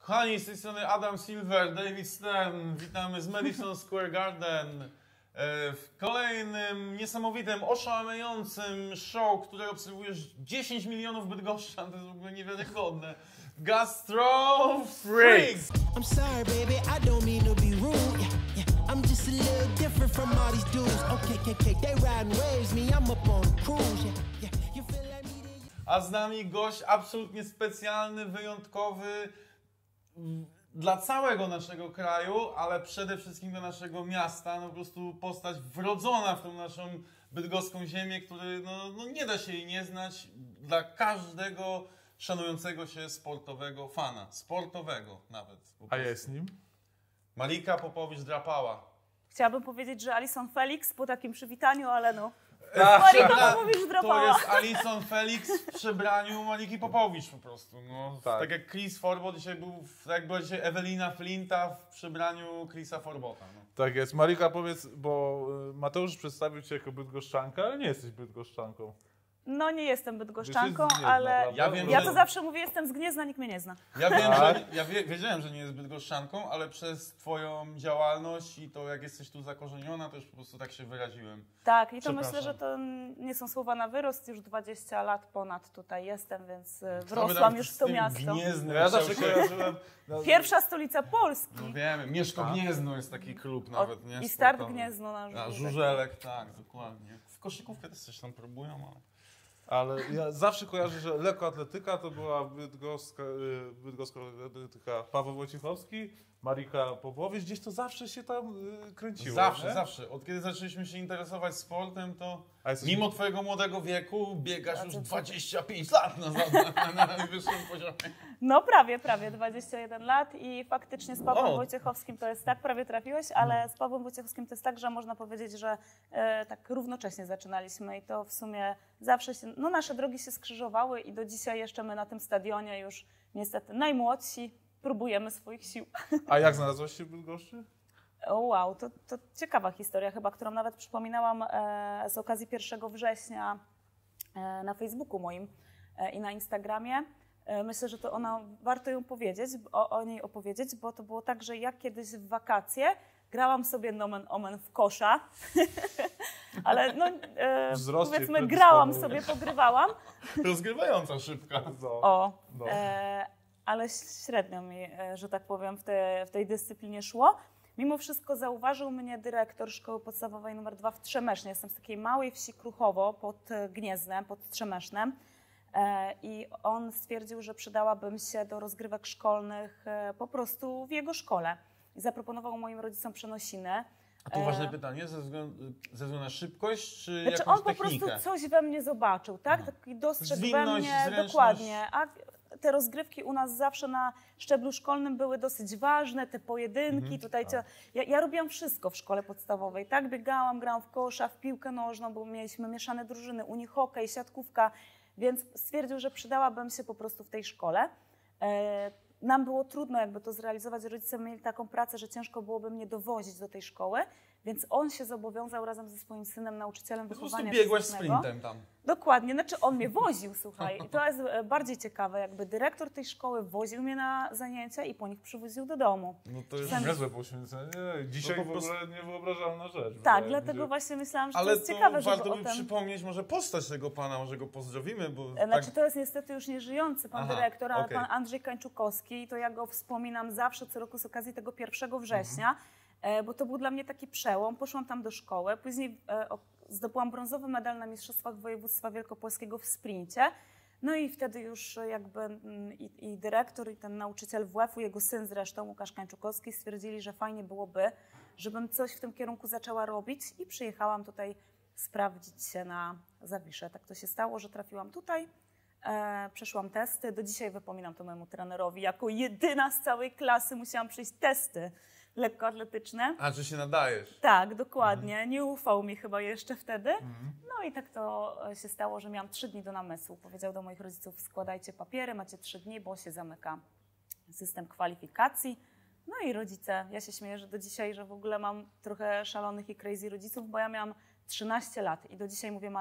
Kochani, z tej strony Adam Silver, David Stern. Witamy z Madison Square Garden w kolejnym niesamowitym, oszałamiającym show, które obserwujesz 10 milionów bydgoszczan. To jest w ogóle niewiarygodne. Gastro Freaks! I'm sorry, baby, I don't mean to be rude. I'm just a little different from all these dudes. Okay, they riding waves, me, I'm up on a cruise. You feel like me? A z nami gość absolutnie specjalny, wyjątkowy dla całego naszego kraju, ale przede wszystkim dla naszego miasta. No po prostu postać wrodzona w tą naszą bydgoską ziemię, który no nie da się jej nie znać dla każdego szanującego się sportowego fana. Sportowego nawet. A jest nim? Malika Popowicz-Drapała. Chciałabym powiedzieć, że Alison Felix po takim przywitaniu, ale no. Malika Popowicz-Drapała. To jest Alison Felix w przebraniu Maliki Popowicz po prostu. No, tak jak Chris Forbot dzisiaj był, jak była dzisiaj Ewelina Flinta w przebraniu Chrisa Forbota. No. Tak jest. Malika, powiedz, bo Mateusz przedstawił cię jako bydgoszczankę, ale nie jesteś bydgoszczanką. No nie jestem bydgoszczanką, Gniezna, ale prawda? ja to zawsze mówię, jestem z Gniezna, nikt mnie nie zna. Ja wiem, że wiedziałem, że nie jest bydgoszczanką, ale przez twoją działalność i to, jak jesteś tu zakorzeniona, to już po prostu tak się wyraziłem. Tak, i to myślę, że to nie są słowa na wyrost. Już 20 lat ponad tutaj jestem, więc wrosłam już w to miasto. Gniezno, Ja zawsze kojarzyłem... Pierwsza stolica Polski. No wiemy, Mieszko Gniezno jest taki klub nawet, nie? I Start Sportowy. Gniezno na Żużelek. Żużelek, tak, dokładnie. W koszykówkę też coś tam próbują, ale... Ale ja zawsze kojarzę, że lekkoatletyka to była bydgoska atletyka Paweł Wojciechowski, Marika Popowicz, gdzieś to zawsze się tam kręciło. Zawsze. Od kiedy zaczęliśmy się interesować sportem, to jesteś... mimo twojego młodego wieku biegasz już 25 lat na najwyższym poziomie. No prawie 21 lat i faktycznie z Pawłem Wojciechowskim to jest tak, prawie trafiłeś, ale z Pawłem Wojciechowskim to jest tak, że można powiedzieć, że tak równocześnie zaczynaliśmy i to w sumie zawsze się, no nasze drogi się skrzyżowały i do dzisiaj jeszcze my na tym stadionie już niestety najmłodsi próbujemy swoich sił. A jak znalazłaś się w Bydgoszczy? Wow, to ciekawa historia chyba, którą nawet przypominałam z okazji 1 września na Facebooku moim i na Instagramie. Myślę, że to warto ją powiedzieć, o niej opowiedzieć, bo to było tak, że ja kiedyś w wakacje grałam sobie nomen omen w kosza, ale no, powiedzmy grałam sobie, pogrywałam. Rozgrywająca szybka. Ale średnio mi, że tak powiem, w tej dyscyplinie szło. Mimo wszystko zauważył mnie dyrektor Szkoły Podstawowej nr 2 w Trzemesznie. Jestem z takiej małej wsi Kruchowo pod Gnieznem, pod Trzemesznem. I on stwierdził, że przydałabym się do rozgrywek szkolnych po prostu w jego szkole. I zaproponował moim rodzicom przenosiny. A to ważne pytanie, ze względu na szybkość czy znaczy, jakąś on po technikę? prostu coś we mnie zobaczył, tak? Taki dostrzegł we mnie, zręczność. dokładnie. A te rozgrywki u nas zawsze na szczeblu szkolnym były dosyć ważne, te pojedynki. Tutaj ja robiłam wszystko w szkole podstawowej, tak? Biegałam, grałam w kosza, w piłkę nożną, bo mieliśmy mieszane drużyny, unihokej, siatkówka, więc stwierdził, że przydałabym się po prostu w tej szkole. Nam było trudno jakby to zrealizować, rodzice mieli taką pracę, że ciężko byłoby mnie dowozić do tej szkoły, więc on się zobowiązał razem ze swoim synem, nauczycielem wychowania fizycznego. Po prostu biegłaś sprintem tam. Dokładnie, znaczy on mnie woził, słuchaj. I to jest bardziej ciekawe, jakby dyrektor tej szkoły woził mnie na zajęcia i po nich przywoził do domu. No to jest niezłe poświęcenie. Dzisiaj no w ogóle niewyobrażalna rzecz. Tak, dlatego właśnie myślałam, że to jest ciekawe, żeby warto by przypomnieć może postać tego pana, może go pozdrowimy, bo... Znaczy to jest niestety już nieżyjący pan dyrektor, ale pan Andrzej Kańczukowski, to ja go wspominam zawsze co roku z okazji tego 1 września, bo to był dla mnie taki przełom. Poszłam tam do szkoły, później zdobyłam brązowy medal na Mistrzostwach Województwa Wielkopolskiego w sprincie. No i wtedy już jakby i dyrektor, i ten nauczyciel WF-u, jego syn zresztą, Łukasz Kańczukowski, stwierdzili, że fajnie byłoby, żebym coś w tym kierunku zaczęła robić i przyjechałam tutaj sprawdzić się na Zawiszę. Tak to się stało, że trafiłam tutaj, przeszłam testy. Do dzisiaj wypominam to mojemu trenerowi. Jako jedyna z całej klasy musiałam przejść testy lekkoatletyczne. A, czy się nadajesz? Tak, dokładnie. Nie ufał mi chyba jeszcze wtedy. No i tak to się stało, że miałam 3 dni do namysłu. Powiedział do moich rodziców, składajcie papiery, macie 3 dni, bo się zamyka system kwalifikacji. No i rodzice, ja się śmieję, że do dzisiaj, że w ogóle mam trochę szalonych i crazy rodziców, bo ja miałam 13 lat i do dzisiaj mówię mamie,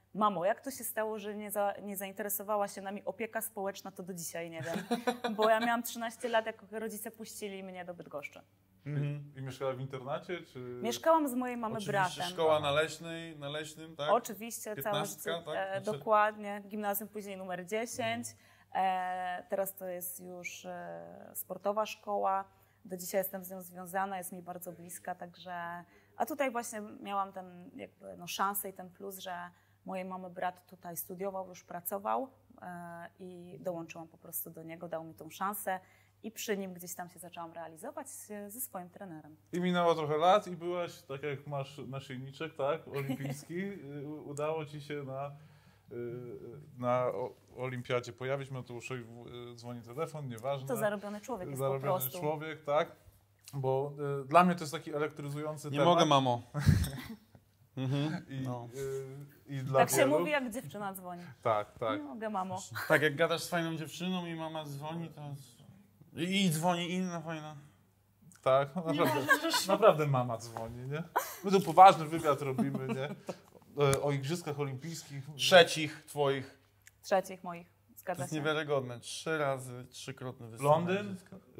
mamo, jak to się stało, że nie zainteresowała się nami opieka społeczna, to do dzisiaj nie wiem. Bo ja miałam 13 lat, jak rodzice puścili mnie do Bydgoszczy. I mieszkała w internacie? Czy... Mieszkałam z mojej mamy Oczywiście bratem. szkoła na Leśnym, tak? Oczywiście, całe 15, życie, tak? dokładnie. Gimnazjum później numer 10. Teraz to jest już sportowa szkoła. Do dzisiaj jestem z nią związana, jest mi bardzo bliska, także... A tutaj właśnie miałam ten jakby szansę i ten plus, że mojej mamy brat tutaj studiował, już pracował i dołączyłam po prostu do niego, dał mi tą szansę i przy nim gdzieś tam się zaczęłam realizować ze swoim trenerem. I minęło trochę lat i byłaś, tak jak masz naszyjniczek, tak, olimpijski, udało ci się na olimpiadzie pojawić, Mateuszowi dzwoni telefon, nieważne. To zarobiony człowiek jest zarobiony po prostu. Człowiek, tak, bo dla mnie to jest taki elektryzujący Nie temat. mogę, mamo. I dla Tak się wielu. mówi, jak dziewczyna dzwoni. Tak, tak. Nie mogę, mamo. Tak, jak gadasz z fajną dziewczyną i mama dzwoni, to... I dzwoni inna fajna. Tak, naprawdę mama dzwoni, nie? My tu poważny wywiad robimy, nie? O igrzyskach olimpijskich. Trzecich twoich. Trzecich moich, To zgadza jest się. niewiarygodne. 3 razy, 3-krotny występ. Londyn,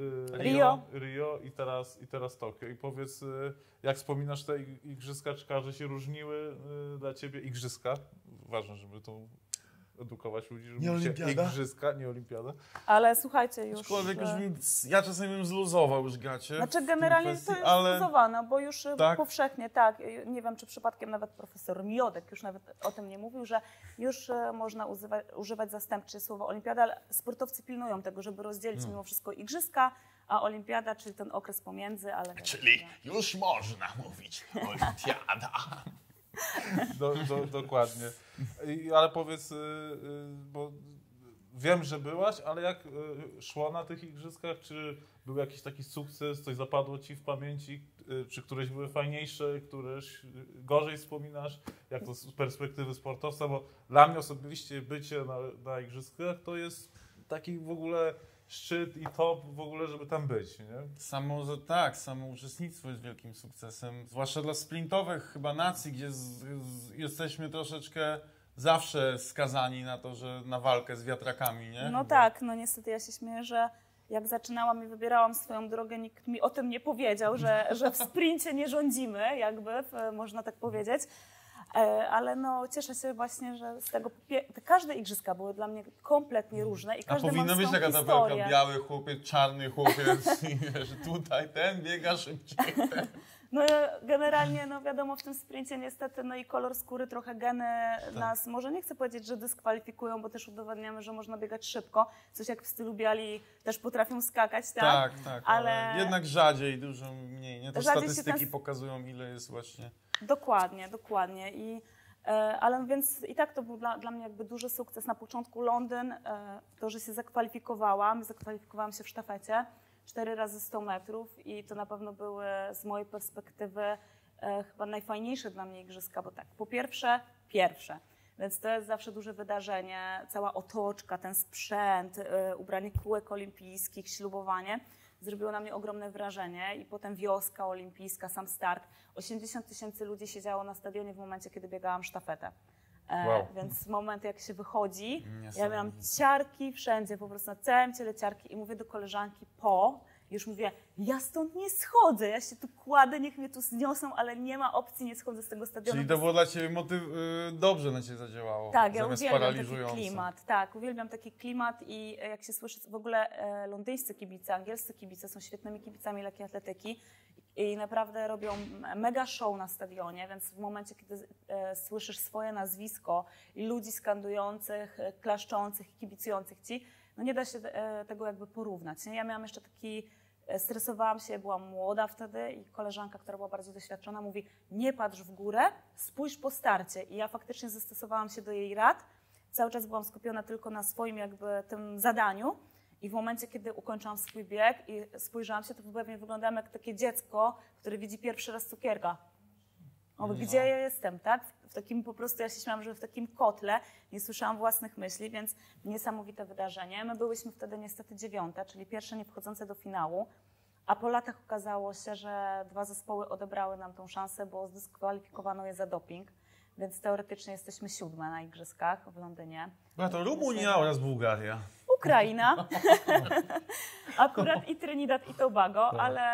Rio. i teraz Tokio. I powiedz, jak wspominasz te igrzyska, czy każde się różniły dla ciebie? Igrzyska, ważne, żeby to edukować ludzi, żeby Nie mówić olimpiada. igrzyska, nie olimpiada. Ale słuchajcie, już... Aczkolwiek ja czasami bym zluzował już gacie. Znaczy w tej generalnie kwestii, to jest ale zluzowane, bo już Tak? powszechnie, tak, nie wiem czy przypadkiem nawet profesor Miodek już nawet o tym nie mówił, że już można używać zastępcze słowa olimpiada, ale sportowcy pilnują tego, żeby rozdzielić mimo wszystko igrzyska, a olimpiada, czyli ten okres pomiędzy, ale... Czyli już można mówić olimpiada. Dokładnie. Ale powiedz, bo wiem, że byłaś, ale jak szło na tych igrzyskach? Czy był jakiś taki sukces, coś zapadło ci w pamięci? Czy któreś były fajniejsze, któreś gorzej wspominasz? Jak to z perspektywy sportowca? Bo dla mnie osobiście bycie na igrzyskach to jest taki w ogóle szczyt i top w ogóle, żeby tam być, nie? Samo uczestnictwo jest wielkim sukcesem, zwłaszcza dla sprintowych chyba nacji, gdzie jesteśmy troszeczkę zawsze skazani na to, że na walkę z wiatrakami, nie? No tak, no niestety ja się śmieję, że jak zaczynałam i wybierałam swoją drogę, nikt mi o tym nie powiedział, że w sprincie nie rządzimy, jakby, można tak powiedzieć. Ale no cieszę się właśnie, że z tego te każde igrzyska były dla mnie kompletnie różne i A każdy ma powinno być swoją taka historię. tabelka, biały chłopiec, czarny chłopiec i wiesz, tutaj ten biega szybciej. No generalnie, no wiadomo, w tym sprincie niestety, no i kolor skóry, trochę geny nas, może nie chcę powiedzieć, że dyskwalifikują, bo też udowadniamy, że można biegać szybko. Coś jak w stylu biali też potrafią skakać, tak? Tak, ale jednak rzadziej, dużo mniej, nie? To Rzadziej się statystyki ten- pokazują, ile jest właśnie... Dokładnie. Ale więc i tak to był dla mnie jakby duży sukces. Na początku Londyn, to, że się zakwalifikowałam się w sztafecie 4 razy 100 metrów i to na pewno były z mojej perspektywy chyba najfajniejsze dla mnie igrzyska, bo tak, po pierwsze, więc to jest zawsze duże wydarzenie, cała otoczka, ten sprzęt, ubranie kółek olimpijskich, ślubowanie. Zrobiło na mnie ogromne wrażenie i potem wioska olimpijska, sam start. 80 000 ludzi siedziało na stadionie w momencie, kiedy biegałam sztafetę. Wow. Więc moment, jak się wychodzi, ja Niesamowite. miałam ciarki wszędzie, po prostu na całym ciele ciarki i mówię do koleżanki już mówię, ja stąd nie schodzę, ja się tu kładę, niech mnie tu zniosą, ale nie ma opcji, nie schodzę z tego stadionu. Czyli to było dla Ciebie dobrze na Ciebie zadziałało, Tak, ja zamiast uwielbiam taki paraliżująco. klimat. Tak, uwielbiam taki klimat i jak się słyszy, w ogóle londyńscy kibice, angielscy kibice są świetnymi kibicami lekkiej atletyki i naprawdę robią mega show na stadionie, więc w momencie, kiedy słyszysz swoje nazwisko i ludzi skandujących, klaszczących, kibicujących Ci, no nie da się tego jakby porównać. Nie? Ja miałam jeszcze stresowałam się, byłam młoda wtedy i koleżanka, która była bardziej doświadczona, mówi: nie patrz w górę, spójrz po starcie. I ja faktycznie zastosowałam się do jej rad. Cały czas byłam skupiona tylko na swoim jakby tym zadaniu. I w momencie, kiedy ukończyłam swój bieg i spojrzałam się, to pewnie wyglądałam jak takie dziecko, które widzi pierwszy raz cukierka. Gdzie ja jestem, tak? W takim po prostu, ja się śmiałam, że w takim kotle nie słyszałam własnych myśli, więc niesamowite wydarzenie. My byłyśmy wtedy niestety 9, czyli pierwsze nie wchodzące do finału, a po latach okazało się, że 2 zespoły odebrały nam tą szansę, bo zdyskwalifikowano je za doping. więc teoretycznie jesteśmy 7 na igrzyskach w Londynie. Była to Rumunia oraz Bułgaria. Ukraina, akurat i Trinidad i Tobago,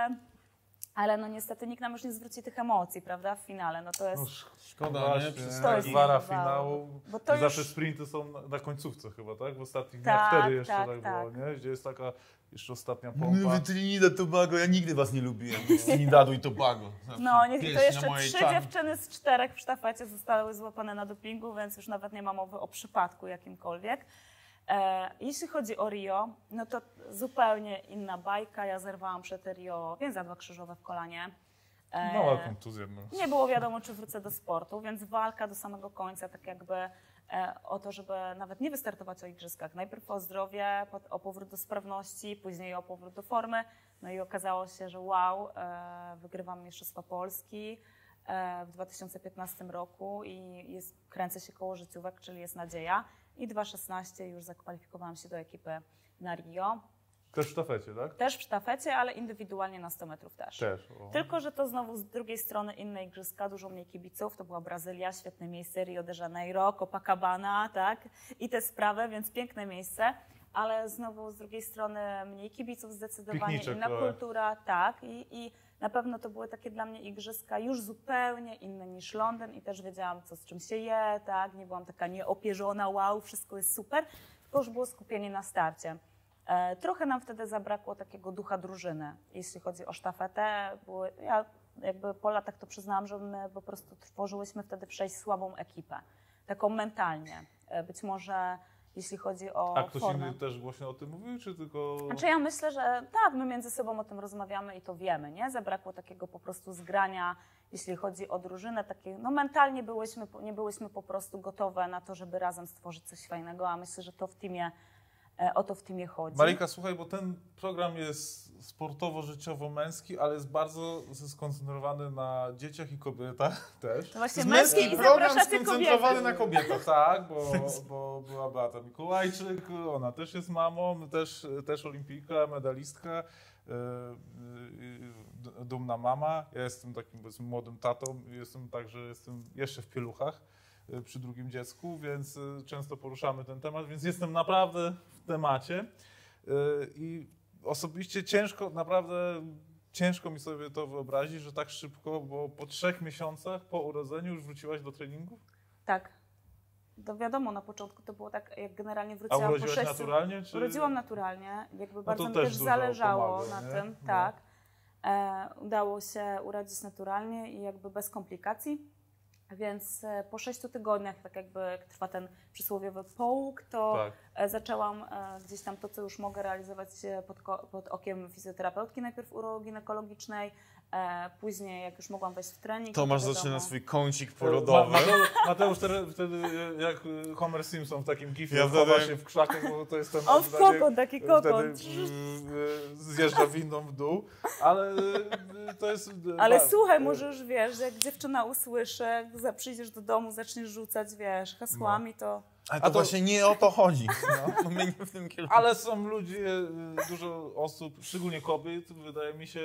ale no niestety nikt nam już nie zwróci tych emocji, prawda, w finale. No to jest... Szkoda, właśnie, nie? To jest gwara niebywało. finału. Bo to Zawsze już... sprinty są na końcówce chyba, tak? W ostatnich Tak, dniach wtedy jeszcze tak, tak było, tak. nie? Gdzie jest taka jeszcze ostatnia Mówię, pompa. Trinidad, Tobago, ja nigdy was nie lubiłem. Z Trinidadu i Tobago. Zawsze No, nie, to pieśń na jeszcze mojej 3 czarni. dziewczyny z 4 w sztafecie zostały złapane na dopingu, więc już nawet nie ma mowy o przypadku jakimkolwiek. Jeśli chodzi o Rio, no to zupełnie inna bajka. Ja zerwałam przed Rio więzadła krzyżowe w kolanie. Mała kontuzja. No. Nie było wiadomo, czy wrócę do sportu, więc walka do samego końca, tak jakby o to, żeby nawet nie wystartować o igrzyskach. Najpierw o zdrowie, o powrót do sprawności, później o powrót do formy. No i okazało się, że wow, wygrywam Mistrzostwa Polski w 2015 roku i kręcę się koło życiówek, czyli jest nadzieja. I 2016 już zakwalifikowałam się do ekipy na Rio. Też w sztafecie, tak? Też w sztafecie, ale indywidualnie na 100 metrów też. O. Tylko, że to znowu z drugiej strony inne igrzyska, dużo mniej kibiców. To była Brazylia, świetne miejsce, Rio de Janeiro, Copacabana, tak? I te sprawy, więc piękne miejsce. Ale znowu z drugiej strony mniej kibiców zdecydowanie, Pikniczek, inna kultura, tak. I na pewno to były takie dla mnie igrzyska już zupełnie inne niż Londyn i też wiedziałam, co z czym się je, tak. Nie byłam taka nieopierzona, wow, wszystko jest super, tylko już było skupienie na starcie. Trochę nam wtedy zabrakło takiego ducha drużyny, jeśli chodzi o sztafetę. Ja jakby po latach to przyznałam, że my po prostu tworzyłyśmy wtedy w 6 słabą ekipę, taką mentalnie. Być może jeśli chodzi o A ktoś formę. inny też głośno o tym mówił, czy tylko... Znaczy ja myślę, że tak, my między sobą o tym rozmawiamy i to wiemy, nie? Zabrakło takiego po prostu zgrania, jeśli chodzi o drużynę, takie, no mentalnie nie byłyśmy po prostu gotowe na to, żeby razem stworzyć coś fajnego, a myślę, że to w teamie, o to w teamie chodzi. Marika, słuchaj, bo ten program jest sportowo-życiowo-męski, ale jest bardzo skoncentrowany na dzieciach i kobietach też. To właśnie To jest męski męski i program zapraszacie skoncentrowany kobiety. na kobietach. Tak, bo była Beata Mikołajczyk, ona też jest mamą, też olimpijka, medalistka, dumna mama. Ja jestem takim powiedzmy młodym tatą, jestem jeszcze w pieluchach przy drugim dziecku, więc często poruszamy ten temat, więc jestem naprawdę w temacie i osobiście naprawdę ciężko mi sobie to wyobrazić, że tak szybko, bo po 3 miesiącach po urodzeniu już wróciłaś do treningów? Tak. To wiadomo, na początku to było tak, jak generalnie A wróciłam po urodziłaś 6... naturalnie? Czy... Urodziłam naturalnie, jakby bardzo to mi też też dużo zależało pomaga, na nie? tym, No. tak. Udało się urodzić naturalnie i jakby bez komplikacji, więc po 6 tygodniach, tak jakby jak trwa ten przysłowiowy połóg, to Tak. zaczęłam gdzieś tam to, co już mogę realizować pod okiem fizjoterapeutki, najpierw urologii-ginekologicznej, później jak już mogłam wejść w trening. Tomasz to zaczyna wiadomo, swój kącik porodowy. Mateusz wtedy jak Homer Simpson w takim gifie, Ja chowa wtedy- się w krzakach, bo to jest ten... O, kokon, taki kokon. Wtedy zjeżdża windą w dół, ale to jest... Ale słuchaj, może już wiesz, że jak dziewczyna usłyszy, jak przyjdziesz do domu, zaczniesz rzucać, wiesz, hasłami, to... Ale to właśnie nie o to chodzi. No, my nie w tym kierunku. Ale są ludzie, dużo osób, szczególnie kobiet, wydaje mi się,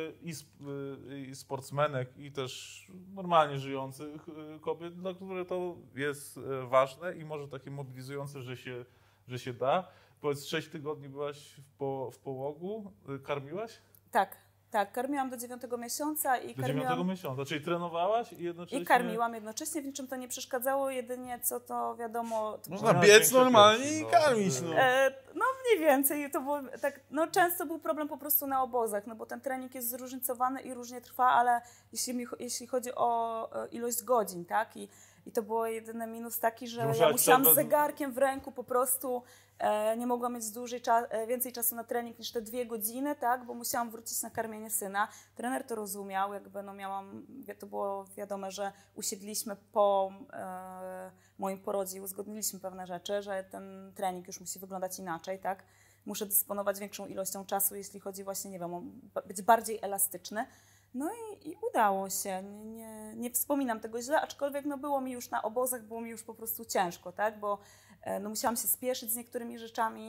i sportsmenek, i też normalnie żyjących kobiet, dla których to jest ważne i może takie mobilizujące, że się da. Powiedz, 6 tygodni byłaś w połogu, karmiłaś? Tak, karmiłam do 9 miesiąca i Do karmiłam... 9 miesiąca, czyli trenowałaś i jednocześnie... I karmiłam jednocześnie, w niczym to nie przeszkadzało, jedynie co to wiadomo... To Można No, biec większe normalnie piersi, i no. karmić. No. no mniej więcej, to było tak, no często był problem po prostu na obozach, no bo ten trening jest zróżnicowany i różnie trwa, ale jeśli chodzi o ilość godzin, tak, i to było jedyny minus taki, że ja musiałam z zegarkiem w ręku po prostu, nie mogłam mieć więcej czasu na trening niż te 2 godziny, tak, bo musiałam wrócić na karmienie syna. Trener to rozumiał, jakby no to było wiadome, że usiedliśmy po moim porodzie i uzgodniliśmy pewne rzeczy, że ten trening już musi wyglądać inaczej, tak. Muszę dysponować większą ilością czasu, jeśli chodzi właśnie, nie wiem, o być bardziej elastyczny. No i udało się, nie wspominam tego źle, aczkolwiek no było mi już na obozach, było mi już po prostu ciężko, tak, bo no musiałam się spieszyć z niektórymi rzeczami,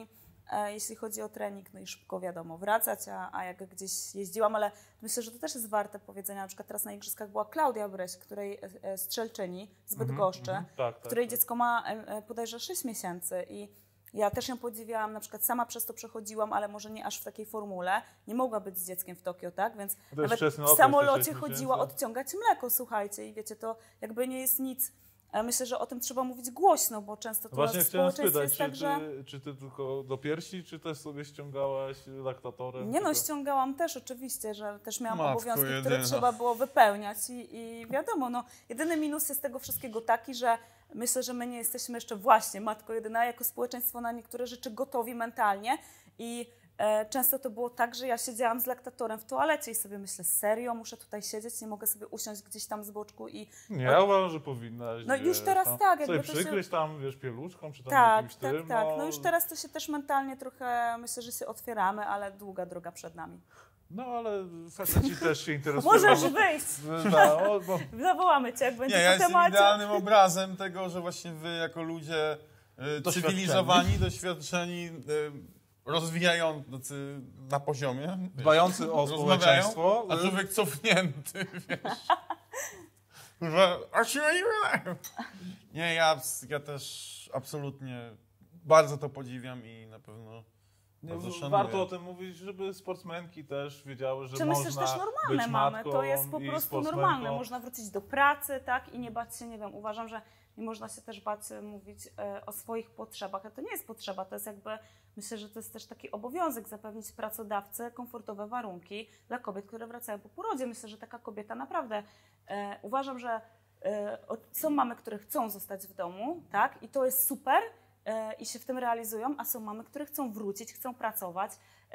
jeśli chodzi o trening, no i szybko wiadomo wracać, a jak gdzieś jeździłam, ale myślę, że to też jest warte powiedzenia. Na przykład teraz na igrzyskach była Klaudia Bryś, której strzelczyni z Bydgoszczy, której dziecko ma bodajże 6 miesięcy i ja też ją podziwiałam, na przykład sama przez to przechodziłam, ale może nie aż w takiej formule. Nie mogła być z dzieckiem w Tokio, tak? Więc nawet w samolocie chodziła odciągać mleko, słuchajcie. I wiecie, to jakby nie jest nic. Myślę, że o tym trzeba mówić głośno, bo często to właśnie w społeczeństwie jest tak, że... Czy ty tylko do piersi, czy też sobie ściągałaś laktatorem? Nie no, ściągałam też oczywiście, że też miałam obowiązki, które trzeba było wypełniać i wiadomo, no jedyny minus jest tego wszystkiego taki, że myślę, że my nie jesteśmy jeszcze właśnie, matko jedyna, jako społeczeństwo na niektóre rzeczy gotowi mentalnie i często to było tak, że ja siedziałam z laktatorem w toalecie i sobie myślę, serio, muszę tutaj siedzieć, nie mogę sobie usiąść gdzieś tam z boczku i... Nie, ja uważam, że powinnaś. No już teraz tak. Jakby sobie przykryć tam, wiesz, pieluszką, czy tam jakimś tym. Tak. No już teraz to się też mentalnie trochę, myślę, że się otwieramy, ale długa droga przed nami. No ale faceci też się interesują. Możesz wyjść. No, bo... Zawołamy cię, jak będzie ja po temacie. Jestem idealnym obrazem tego, że właśnie wy jako ludzie cywilizowani, doświadczeni, rozwijający na poziomie. Dbający o społeczeństwo. A człowiek cofnięty, wiesz. Nie, ja też absolutnie bardzo to podziwiam i na pewno bardzo szanuję. Warto o tym mówić, żeby sportsmenki też wiedziały, że można myślę, że też normalne być mamy. matką To jest po prostu normalne. Można wrócić do pracy, tak, i nie bać się, nie wiem, uważam, że nie można się też bać mówić o swoich potrzebach. A to nie jest potrzeba, to jest jakby, myślę, że to jest też taki obowiązek zapewnić pracodawcy komfortowe warunki dla kobiet, które wracają po porodzie. Myślę, że taka kobieta naprawdę, uważam, że są mamy, które chcą zostać w domu, tak, i to jest super, i się w tym realizują, a są mamy, które chcą wrócić, chcą pracować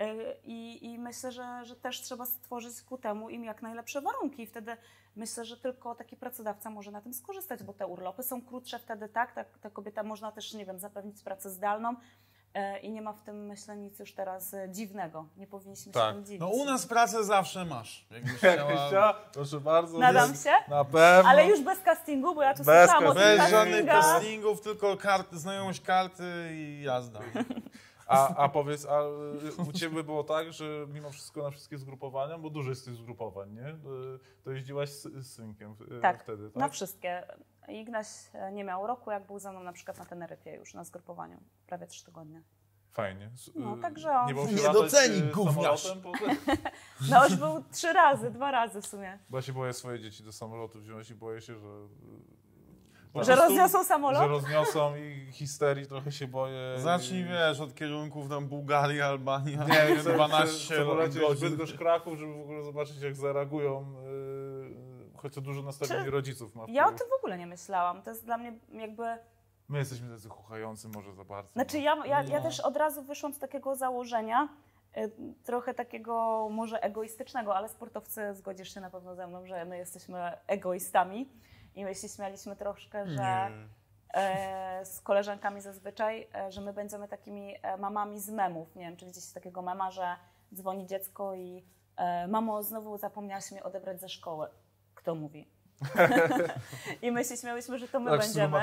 i myślę, że też trzeba stworzyć ku temu im jak najlepsze warunki i wtedy myślę, że tylko taki pracodawca może na tym skorzystać, bo te urlopy są krótsze wtedy, tak, ta kobieta można też, nie wiem, zapewnić pracę zdalną i nie ma w tym, myślę, nic już teraz dziwnego. Nie powinniśmy się tym dziwić. No u nas pracę zawsze masz. Jakbyś chciała, proszę bardzo. Nadam się? Na pewno. Ale już bez castingu, bo ja tu słyszałam o tym Bez żadnych castingów, tylko znajomość karty i jazda. A powiedz, a u Ciebie było tak, że mimo wszystko na wszystkie zgrupowania, bo dużo jest tych zgrupowań, nie? To jeździłaś z synkiem wtedy, tak? Na wszystkie. Ignaś nie miał roku, jak był ze mną na przykład na Teneryfie już na zgrupowaniu, prawie 3 tygodnie. Fajnie. No, także on nie doceni gówniarz. No już był 2 razy w sumie. Bo ja się boję swoje dzieci do samolotu wziąć i boję się, że rozniosą samolot? Że rozniosą i histerii trochę się boję. Zacznij, wiesz, od kierunków tam Bułgaria, Albania. Nie, 12 godzin. Bydgoszcz, Kraków, żeby w ogóle zobaczyć, jak zareagują, choć to dużo nastawienie rodziców ma. Ja o tym w ogóle nie myślałam. To jest dla mnie jakby... My jesteśmy tacy chuchający może za bardzo. Znaczy ja też od razu wyszłam z takiego założenia, trochę takiego może egoistycznego, ale sportowcy, zgodzisz się na pewno ze mną, że my jesteśmy egoistami. I my się śmialiśmy troszkę, że z koleżankami zazwyczaj, że my będziemy takimi mamami z memów. Nie wiem, czy widzicie takiego mema, że dzwoni dziecko i mamo, znowu zapomniałaś mnie odebrać ze szkoły. Kto mówi? I my się śmiałyśmy, że to my będziemy.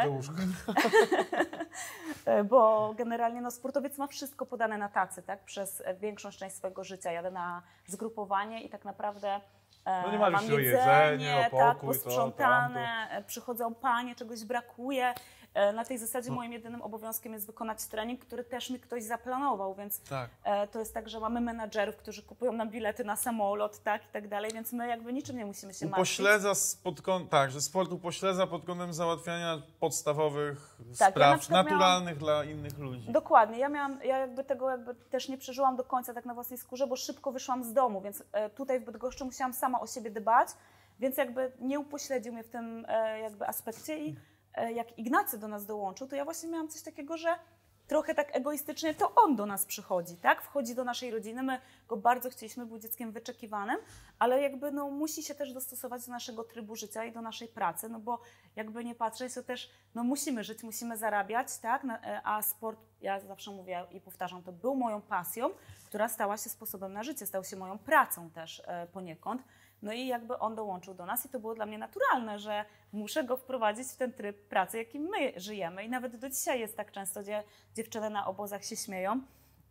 Bo generalnie no, sportowiec ma wszystko podane na tacy, tak? Przez większą część swojego życia. Jadę na zgrupowanie i tak naprawdę no nie ma mam jedzenie, tak, posprzątane, przychodzą panie, czegoś brakuje. Na tej zasadzie moim jedynym obowiązkiem jest wykonać trening, który też mi ktoś zaplanował, więc to jest tak, że mamy menadżerów, którzy kupują nam bilety na samolot, tak, i tak dalej, więc my jakby niczym nie musimy się martwić. Że sport upośledza pod kątem załatwiania podstawowych spraw naturalnych dla innych ludzi. Dokładnie. Ja jakby tego też nie przeżyłam do końca tak na własnej skórze, bo szybko wyszłam z domu, więc tutaj w Bydgoszczy musiałam sama o siebie dbać, więc jakby nie upośledził mnie w tym jakby aspekcie i jak Ignacy do nas dołączył, to ja właśnie miałam coś takiego, że trochę tak egoistycznie to on do nas przychodzi, tak? Wchodzi do naszej rodziny, my go bardzo chcieliśmy, był dzieckiem wyczekiwanym, ale jakby no musi się też dostosować do naszego trybu życia i do naszej pracy, no bo jakby nie patrzeć, to też no musimy żyć, musimy zarabiać, tak? A sport, ja zawsze mówię i powtarzam, to był moją pasją, która stała się sposobem na życie, stał się moją pracą też poniekąd. No i jakby on dołączył do nas i to było dla mnie naturalne, że muszę go wprowadzić w ten tryb pracy, jakim my żyjemy. I nawet do dzisiaj jest tak często, gdzie dziewczyny na obozach się śmieją,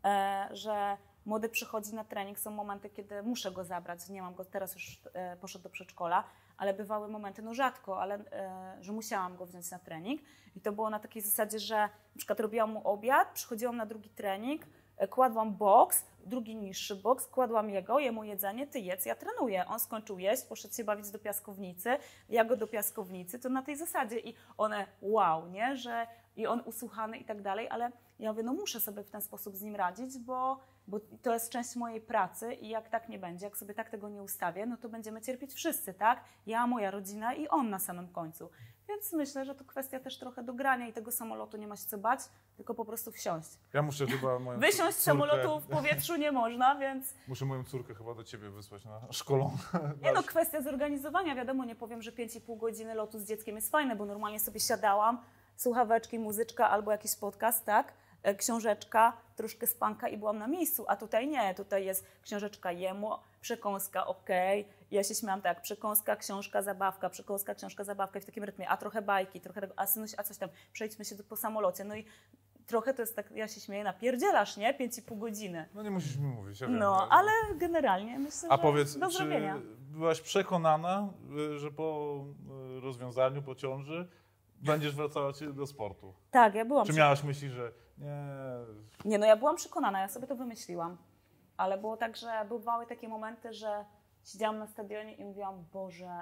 że młody przychodzi na trening, są momenty, kiedy muszę go zabrać, nie mam go, teraz już poszedł do przedszkola, ale bywały momenty, no rzadko, ale że musiałam go wziąć na trening i to było na takiej zasadzie, że na przykład robiłam mu obiad, przychodziłam na drugi trening, kładłam boks, drugi niższy boks, kładłam jemu jedzenie, ty jedz, ja trenuję. On skończył jeść, poszedł się bawić do piaskownicy, ja go do piaskownicy, to na tej zasadzie i one wow, nie, że i on usłuchany i tak dalej, ale ja mówię, no muszę sobie w ten sposób z nim radzić, bo to jest część mojej pracy i jak tak nie będzie, jak sobie tak tego nie ustawię, no to będziemy cierpieć wszyscy, tak? Ja, moja rodzina i on na samym końcu. Więc myślę, że to kwestia też trochę dogrania i tego samolotu nie ma się co bać, tylko po prostu wsiąść. Ja muszę chyba moją Wysiąść z samolotu w powietrzu nie można, więc... Muszę moją córkę chyba do ciebie wysłać na szkolą. Nie no, kwestia zorganizowania, wiadomo, nie powiem, że 5,5 godziny lotu z dzieckiem jest fajne, bo normalnie sobie siadałam, słuchaweczki, muzyczka albo jakiś podcast, tak? Książeczka, troszkę spanka i byłam na miejscu, a tutaj nie, tutaj jest książeczka jemu, przekąska, okej. Ja się śmiałam tak, przekąska, książka, zabawka, przekąska, książka, zabawka i w takim rytmie, a trochę bajki, trochę tego, a synuś, a coś tam, przejdźmy się po samolocie, no i trochę to jest tak, ja się śmieję, napierdzielasz, nie? 5,5 godziny. No nie musisz mi mówić, ja wiem. No, ale generalnie myślę, a że powiedz, do zrobienia. czy byłaś przekonana, że po rozwiązaniu, po ciąży będziesz wracała do sportu? Tak, ja byłam. Czy miałaś myśli, że nie... Nie, no ja byłam przekonana, ja sobie to wymyśliłam. Ale było tak, że bywały takie momenty, że siedziałam na stadionie i mówiłam, Boże,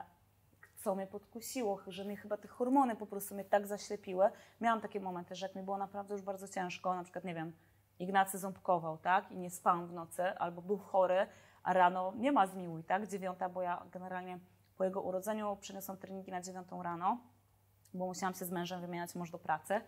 co mnie podkusiło, że mnie chyba te hormony po prostu mnie tak zaślepiły. Miałam takie momenty, że jak mi było naprawdę już bardzo ciężko, na przykład, nie wiem, Ignacy ząbkował, tak, i nie spałam w nocy, albo był chory, a rano nie ma zmiłuj, tak, 9, bo ja generalnie po jego urodzeniu przyniosłam treningi na 9 rano, bo musiałam się z mężem wymieniać mąż do pracy.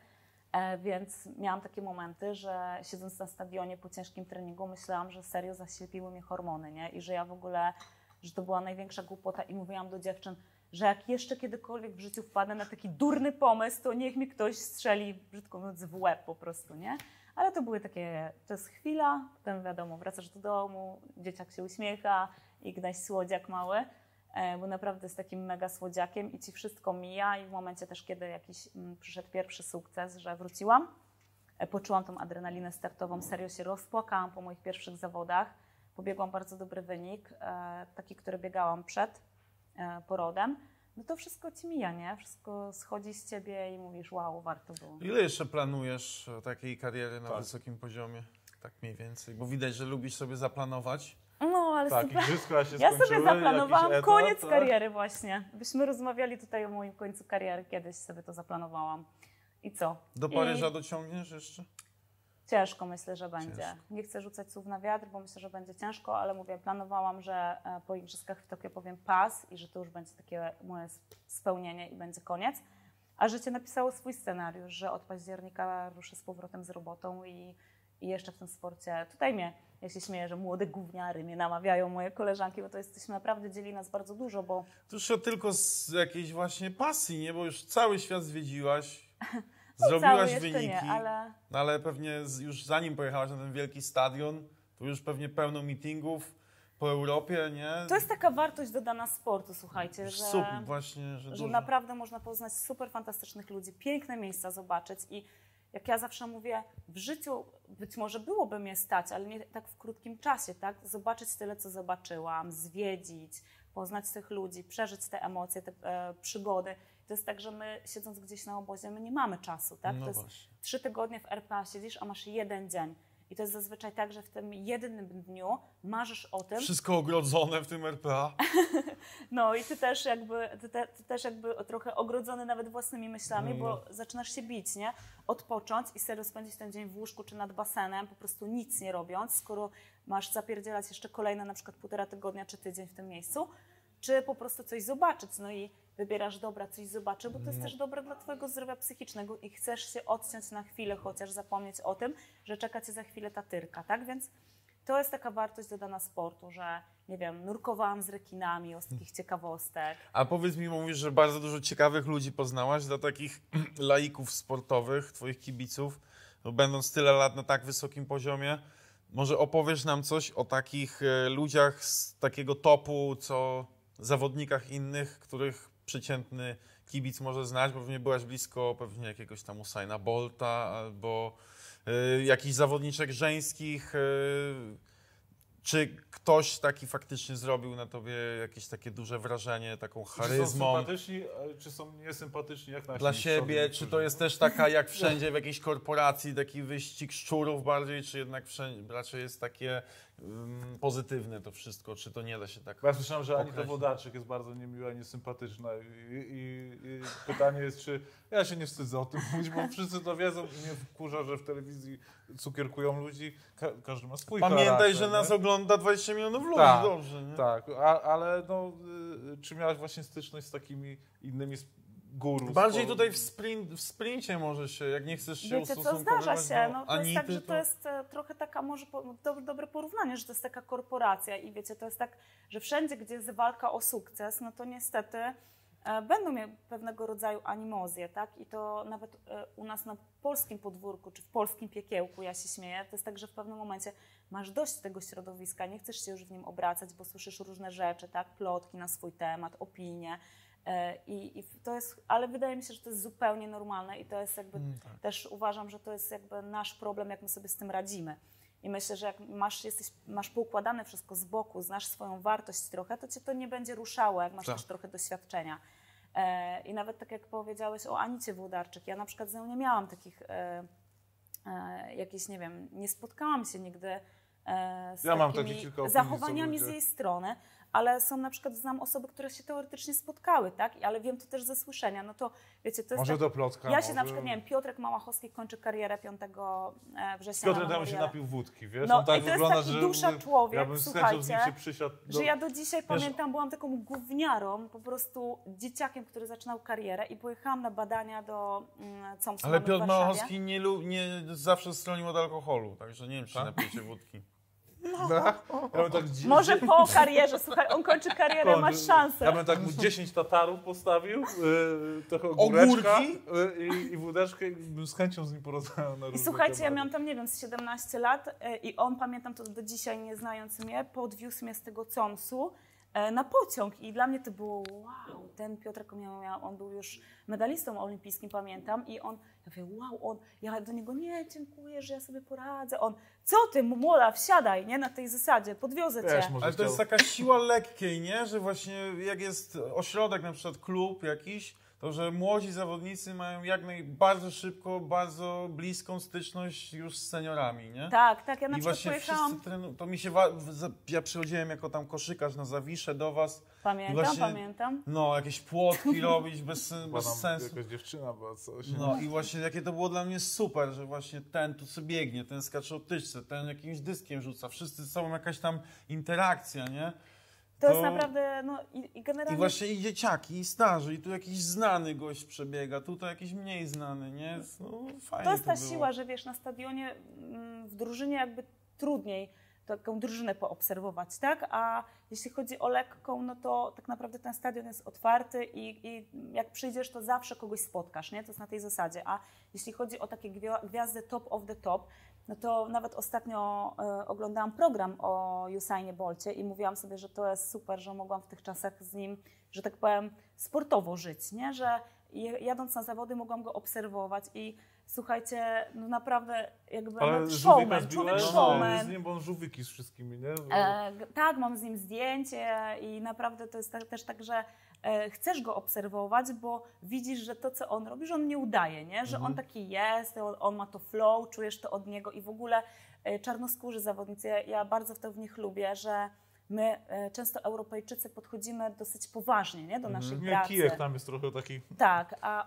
Więc miałam takie momenty, że siedząc na stadionie po ciężkim treningu myślałam, że serio zaślepiły mnie hormony, nie? I że ja w ogóle, że to była największa głupota i mówiłam do dziewczyn, że jak jeszcze kiedykolwiek w życiu wpadnę na taki durny pomysł, to niech mi ktoś strzeli, brzydko mówiąc, w łeb po prostu, nie? Ale to były takie, to jest chwila, potem wiadomo, wracasz do domu, dzieciak się uśmiecha, Ignaś słodziak mały, bo naprawdę jest takim mega słodziakiem i ci wszystko mija i w momencie też, kiedy jakiś przyszedł pierwszy sukces, że wróciłam, poczułam tą adrenalinę startową, serio się rozpłakałam po moich pierwszych zawodach, pobiegłam bardzo dobry wynik, taki, który biegałam przed porodem, no to wszystko ci mija, nie? Wszystko schodzi z ciebie i mówisz, wow, warto było. Ile jeszcze planujesz takiej kariery na wysokim poziomie? Tak mniej więcej, bo widać, że lubisz sobie zaplanować. No, ale tak, super. igrzyska się Ja skończyły, sobie zaplanowałam etap, koniec tak? kariery właśnie. Byśmy rozmawiali tutaj o moim końcu kariery, kiedyś sobie to zaplanowałam. I co? Do Paryża dociągniesz jeszcze? Ciężko myślę, że będzie. Ciężko. Nie chcę rzucać słów na wiatr, bo myślę, że będzie ciężko, ale mówię, planowałam, że po igrzyskach w Tokio powiem pas i że to już będzie takie moje spełnienie i będzie koniec. A życie napisało swój scenariusz, że od października ruszę z powrotem z robotą i jeszcze w tym sporcie. Tutaj ja się śmieję, że młode gówniary mnie namawiają, moje koleżanki, bo to jesteśmy naprawdę, dzieli nas bardzo dużo, bo... To już tylko z jakiejś właśnie pasji, nie? Bo już cały świat zwiedziłaś, zrobiłaś wyniki. Nie, ale pewnie już zanim pojechałaś na ten wielki stadion, to już pewnie pełno meetingów po Europie, nie? To jest taka wartość dodana sportu, słuchajcie, że... Super, właśnie, że naprawdę można poznać super fantastycznych ludzi, piękne miejsca zobaczyć i jak ja zawsze mówię, w życiu być może byłoby mnie stać, ale nie tak w krótkim czasie, tak? Zobaczyć tyle, co zobaczyłam, zwiedzić, poznać tych ludzi, przeżyć te emocje, te przygody. To jest tak, że my siedząc gdzieś na obozie, my nie mamy czasu, tak? No to jest właśnie. 3 tygodnie w RPA siedzisz, a masz 1 dzień. I to jest zazwyczaj tak, że w tym jednym dniu marzysz o tym... Wszystko ogrodzone w tym RPA. No i ty też jakby trochę ogrodzony nawet własnymi myślami, bo zaczynasz się bić, nie? Odpocząć i serio spędzić ten dzień w łóżku czy nad basenem, po prostu nic nie robiąc, skoro masz zapierdzielać jeszcze kolejne na przykład 1,5 tygodnia czy tydzień w tym miejscu, czy po prostu coś zobaczyć. No i wybierasz, dobra, coś zobaczę, bo to jest też dobre dla twojego zdrowia psychicznego i chcesz się odciąć na chwilę, chociaż zapomnieć o tym, że czeka cię za chwilę ta tyrka, tak? Więc to jest taka wartość dodana sportu, że nie wiem, nurkowałam z rekinami, z takich ciekawostek. A powiedz mi, mówisz, że bardzo dużo ciekawych ludzi poznałaś, dla takich laików sportowych, twoich kibiców, no, będąc tyle lat na tak wysokim poziomie, może opowiesz nam coś o takich ludziach z takiego topu, co zawodnikach innych, których przeciętny kibic może znać, bo pewnie byłaś blisko pewnie jakiegoś tam Usaina Bolta albo jakichś zawodniczek żeńskich. Czy ktoś taki faktycznie zrobił na tobie jakieś takie duże wrażenie, taką charyzmą? Czy są sympatyczni, czy są niesympatyczni jak nasi dla siebie? Czy to jest też taka jak wszędzie w jakiejś korporacji, taki wyścig szczurów bardziej, czy jednak wszędzie raczej jest takie pozytywne to wszystko, czy to nie da się tak Ja słyszałem, że Anita określić? Włodarczyk jest bardzo niemiła i niesympatyczna i pytanie jest, czy ja się nie wstydzę o tym mówić, bo wszyscy to wiedzą i mnie wkurza, że w telewizji cukierkują ludzi, każdy ma swój Pamiętaj, charakter, że nas nie? ogląda 20 milionów ludzi, Tak, dobrze, nie? Tak, ale no, czy miałeś właśnie styczność z takimi innymi guru? Bardziej tutaj w sprincie może się, jak nie chcesz się Wiecie co, ustosunkowywać zdarza się. do No, to jest tak, Anity, że to jest trochę taka może dobre porównanie, że to jest taka korporacja i wiecie, to jest tak, że wszędzie, gdzie jest walka o sukces, no to niestety będą miały pewnego rodzaju animozje, tak? I to nawet u nas na polskim podwórku, czy w polskim piekiełku, ja się śmieję, to jest tak, że w pewnym momencie masz dość tego środowiska, nie chcesz się już w nim obracać, bo słyszysz różne rzeczy, tak? Plotki na swój temat, opinie. I to jest, ale wydaje mi się, że to jest zupełnie normalne i to jest jakby, też uważam, że to jest jakby nasz problem, jak my sobie z tym radzimy. I myślę, że jak masz poukładane wszystko z boku, znasz swoją wartość trochę, to cię to nie będzie ruszało, jak masz też trochę doświadczenia. I nawet tak jak powiedziałeś o Anicie Włodarczyk, ja na przykład z nią nie miałam takich jakichś, nie wiem, nie spotkałam się nigdy z takimi zachowaniami z jej strony, ale są na przykład, znam osoby, które się teoretycznie spotkały, tak? Ale wiem to też ze słyszenia, no to wiecie, to jest może tak, do plotka. ja się na przykład, nie wiem, Piotrek Małachowski kończy karierę 5 września. Piotrek tam się napił wódki, wiesz? No on tak i to jest wygląda, taki że dusza człowiek, ja bym z słuchajcie, z nim się przysiadł że ja do dzisiaj pamiętam, byłam taką gówniarą, po prostu dzieciakiem, który zaczynał karierę i pojechałam na badania do COMS-u. Ale Piotr Małachowski nie zawsze stronił od alkoholu, także nie wiem, czy napijecie wódki. Może po karierze, słuchaj, on kończy karierę, masz szansę. Ja bym tak mu 10 tatarów postawił, trochę ogóreczka i wódeczkę i bym z chęcią z nim porozmawiał na różne I słuchajcie, tematy. ja miałam tam, nie wiem, z 17 lat i on, pamiętam to do dzisiaj, nie znając mnie, podwiózł mnie z tego COMS-u na pociąg i dla mnie to było wow, ten Piotrek, on był już medalistą olimpijskim, pamiętam, i on, ja mówię, wow, ja do niego, nie, dziękuję, że ja sobie poradzę, on, co ty, młoda, wsiadaj, nie, na tej zasadzie, podwiozę cię. Ale to jest taka siła lekkiej, nie, że właśnie jak jest ośrodek, na przykład klub jakiś, to że młodzi zawodnicy mają bardzo szybko, bardzo bliską styczność już z seniorami, nie? Tak, ja na I przykład właśnie pojechałam. to mi się, ja przychodziłem jako tam koszykarz na Zawiszę do was. Pamiętam. No, jakieś płotki robić bez sensu. Jakaś dziewczyna była coś. No i właśnie jakie to było dla mnie super, że właśnie ten tu sobie biegnie, ten skacze o tyczce, ten jakimś dyskiem rzuca, wszyscy są jakaś tam interakcja, nie? To jest naprawdę, no i generalnie... I właśnie i dzieciaki, i starzy, i tu jakiś znany gość przebiega, tutaj jakiś mniej znany, nie? No, fajnie to jest ta było. siła, że wiesz, na stadionie w drużynie jakby trudniej taką drużynę poobserwować, tak? A jeśli chodzi o lekką, no to tak naprawdę ten stadion jest otwarty i jak przyjdziesz, to zawsze kogoś spotkasz, nie? To jest na tej zasadzie. A jeśli chodzi o takie gwiazdy top of the top, no to nawet ostatnio oglądałam program o Usainie Bolcie i mówiłam sobie, że to jest super, że mogłam w tych czasach z nim, że tak powiem, sportowo żyć, nie? Że jadąc na zawody mogłam go obserwować i słuchajcie, no naprawdę jakby showman, człowiek showman. Z nim, bo on żółwiki z wszystkimi, nie? Tak, mam z nim zdjęcie i naprawdę to jest też tak, że chcesz go obserwować, bo widzisz, że to, co on robi, że on nie udaje, nie? Że on taki jest, on ma to flow, czujesz to od niego i w ogóle czarnoskórzy zawodnicy, ja bardzo w nich lubię, że my, często Europejczycy, podchodzimy dosyć poważnie, nie? Do naszej pracy. Kijek tam jest trochę taki... Tak, a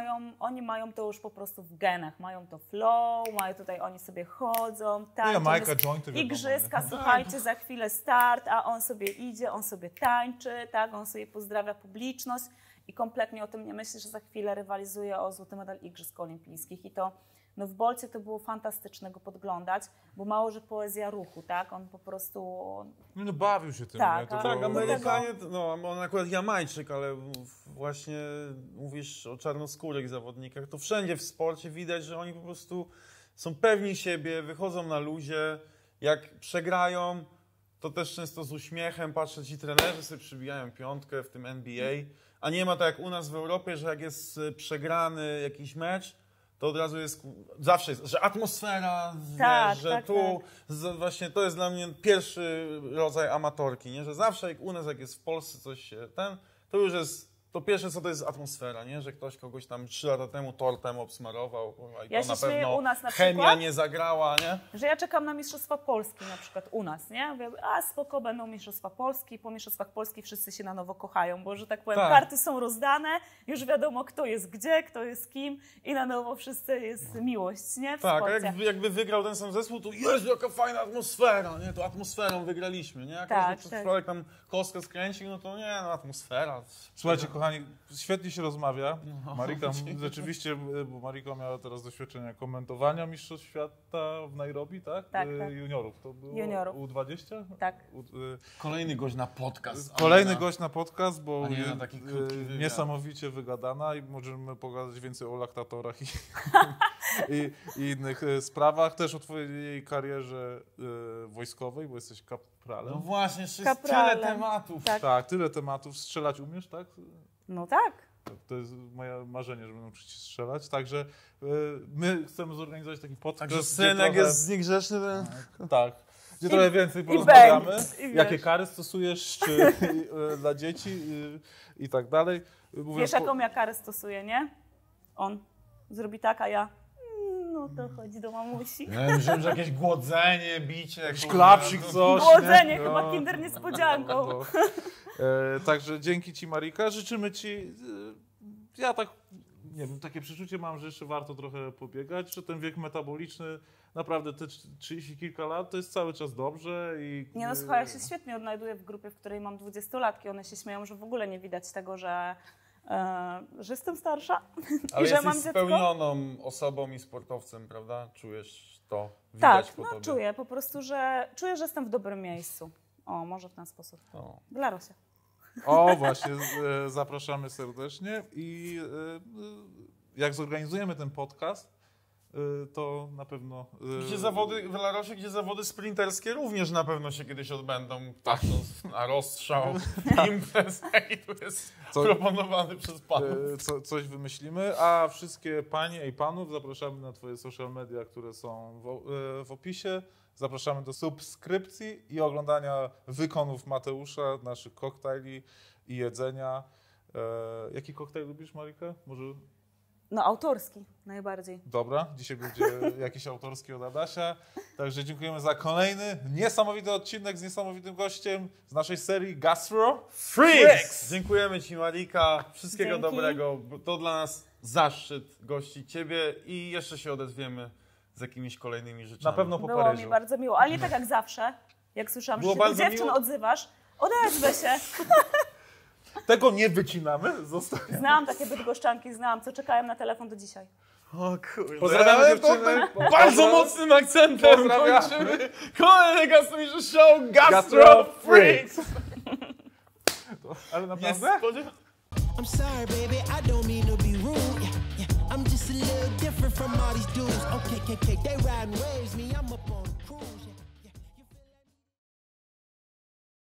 oni mają to już po prostu w genach, mają to flow, oni sobie chodzą, tańczą, igrzyska, słuchajcie, za chwilę start, a on sobie idzie, on sobie tańczy, tak? On sobie pozdrawia publiczność i kompletnie o tym nie myśli, że za chwilę rywalizuje o złoty medal Igrzysk Olimpijskich i to no w Bolcie to było fantastyczne go podglądać, bo mało, że poezja ruchu, tak? On po prostu... No bawił się tym, tak, nie? Tak, Amerykanie, no on akurat Jamajczyk, ale właśnie mówisz o czarnoskórych zawodnikach, to wszędzie w sporcie widać, że oni po prostu są pewni siebie, wychodzą na luzie, jak przegrają, to też często z uśmiechem, patrzę, ci trenerzy sobie przybijają piątkę w tym NBA, a nie ma tak jak u nas w Europie, że jak jest przegrany jakiś mecz, to od razu jest, zawsze jest, że atmosfera, Tak, wiesz, że tak, tu właśnie to jest dla mnie pierwszy rodzaj amatorki, nie? Że zawsze jak u nas, jak jest w Polsce coś się to już jest, to pierwsze co to jest atmosfera, nie? Że ktoś kogoś tam 3 lata temu tortem obsmarował, i Ja to się na śmieję pewno u nas na chemia przykład. nie zagrała, nie? Że ja czekam na Mistrzostwa Polski na przykład u nas, nie? Mówię, spoko, będą Mistrzostwa Polski, po Mistrzostwach Polski wszyscy się na nowo kochają, bo, że tak powiem, Tak. karty są rozdane, już wiadomo kto jest gdzie, kto jest kim i na nowo wszyscy jest miłość, nie? W Tak, a sporcie. jakby wygrał ten sam zespół, to Jezu, jaka fajna atmosfera, nie? To atmosferą wygraliśmy, nie? Jak Tak, każdy tak. człowiek tam kostkę skręcił, no to nie, no atmosfera. Słuchajcie, kochani, świetnie się rozmawia. Marika, dziękuję. rzeczywiście, bo Marika miała teraz doświadczenie komentowania Mistrzostw Świata w Nairobi, tak? Tak, tak. Juniorów. To było Juniorów. U20? Tak. Kolejny gość na podcast. Kolejny gość na podcast, bo a nie na taki krótki wywiad. niesamowicie wygadana i możemy pogadać więcej o laktatorach i innych sprawach. Też o twojej karierze wojskowej, bo jesteś kapralem. No właśnie, jeszcze jest tyle Kapralem. tematów. Tak. Tak, tyle tematów. Strzelać umiesz, tak? No tak. To jest moje marzenie, żeby nauczyć się strzelać. Także my chcemy zorganizować taki podcast. Także gdzie syn, jak trochę- jest niegrzeczny, to... Tak. Gdzie trochę więcej i porozmawiamy. bęk, i wiesz. Jakie kary stosujesz czy, dla dzieci i tak dalej. Mówiąc Wiesz jaką ja karę stosuję, nie? On zrobi tak, a ja no to chodzi do mamusi. Ja myślałem, że jakieś głodzenie, bicie. Jakiś klapsik, coś. Głodzenie, nie? chyba kinder niespodzianką. No. Także dzięki Ci, Marika. Życzymy Ci, ja tak, nie wiem, takie przeczucie mam, że jeszcze warto trochę pobiegać, że ten wiek metaboliczny, naprawdę te 30 kilka lat to jest cały czas dobrze. Nie no słuchaj, ja się świetnie odnajduję w grupie, w której mam 20-latki. One się śmieją, że w ogóle nie widać tego, że jestem starsza Ale i że mam jesteś dziecko. spełnioną osobą i sportowcem, prawda? Czujesz to, widać Tak, po no tobie. czuję po prostu, że jestem w dobrym miejscu. O, może w ten sposób. O. Dla Rosia. O, właśnie, zapraszamy serdecznie i jak zorganizujemy ten podcast, to na pewno... Gdzie zawody w Larosie, gdzie zawody sprinterskie również na pewno się kiedyś odbędą, patrząc na rozstrzał imprez, jaki tu jest proponowany przez panów. Coś wymyślimy, a wszystkie panie i panów zapraszamy na Twoje social media, które są w opisie. Zapraszamy do subskrypcji i oglądania wykonów Mateusza, naszych koktajli i jedzenia. Jaki koktajl lubisz, Marika? Może... No autorski najbardziej. Dobra, dzisiaj będzie jakiś autorski od Adasia. Także dziękujemy za kolejny niesamowity odcinek z niesamowitym gościem z naszej serii Gastro Freaks! Dziękujemy Ci, Marika. Wszystkiego Dzięki. dobrego. To dla nas zaszczyt gościć Ciebie i jeszcze się odezwiemy z jakimiś kolejnymi rzeczami. Na pewno po Było Paryżu. mi bardzo miło, ale nie tak jak zawsze. Jak słyszałam, Było że się do bardzo dziewczyn miło. odzywasz, odezwę się. Tego nie wycinamy. Znałam takie bydgoszczanki, co czekają na telefon do dzisiaj. O kurde. Pozdrawiamy Ale to dziewczyny. tym bardzo mocnym akcentem Pozdrawiamy. kończymy kolejny gastronomiczny show Gastro Gastro Freaks. Ale Nie naprawdę? spodziewałem. I'm sorry, baby, I don't mean to be rude. Yeah, yeah, I'm just a little different from all these dudes. Okay, they riding waves, me, I'm up on